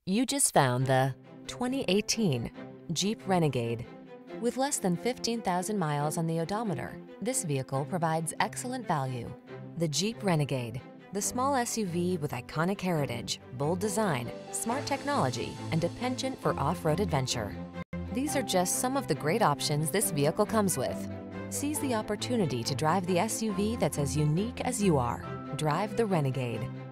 You just found the 2018 Jeep Renegade. With less than 15,000 miles on the odometer, this vehicle provides excellent value. The Jeep Renegade, the small SUV with iconic heritage, bold design, smart technology, and a penchant for off-road adventure. These are just some of the great options this vehicle comes with. Seize the opportunity to drive the SUV that's as unique as you are. Drive the Renegade.